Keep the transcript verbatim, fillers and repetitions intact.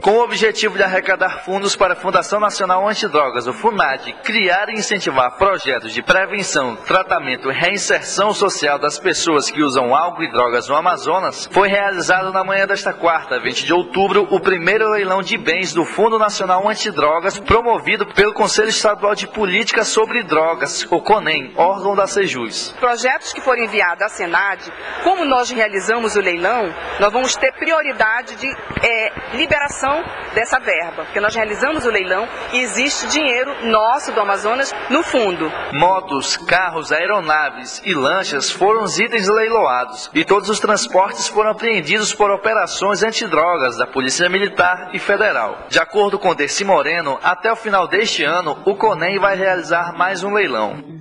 Com o objetivo de arrecadar fundos para a Fundação Nacional Antidrogas, o FUNAD, criar e incentivar projetos de prevenção, tratamento e reinserção social das pessoas que usam álcool e drogas no Amazonas, foi realizado na manhã desta quarta, vinte de outubro, o primeiro leilão de bens do Fundo Nacional Antidrogas, promovido pelo Conselho Estadual de Política sobre Drogas, o CONEM, órgão da Sejus. Projetos que forem enviados à Senad, como nós realizamos o leilão, nós vamos ter prioridade de é, liberação dessa verba, porque nós realizamos o leilão e existe dinheiro nosso do Amazonas no fundo. Motos, carros, aeronaves e lanchas foram os itens leiloados e todos os transportes foram apreendidos por operações antidrogas da Polícia Militar e Federal. De acordo com Dercy Moreno, até o final deste ano, o CONEM vai realizar mais um leilão.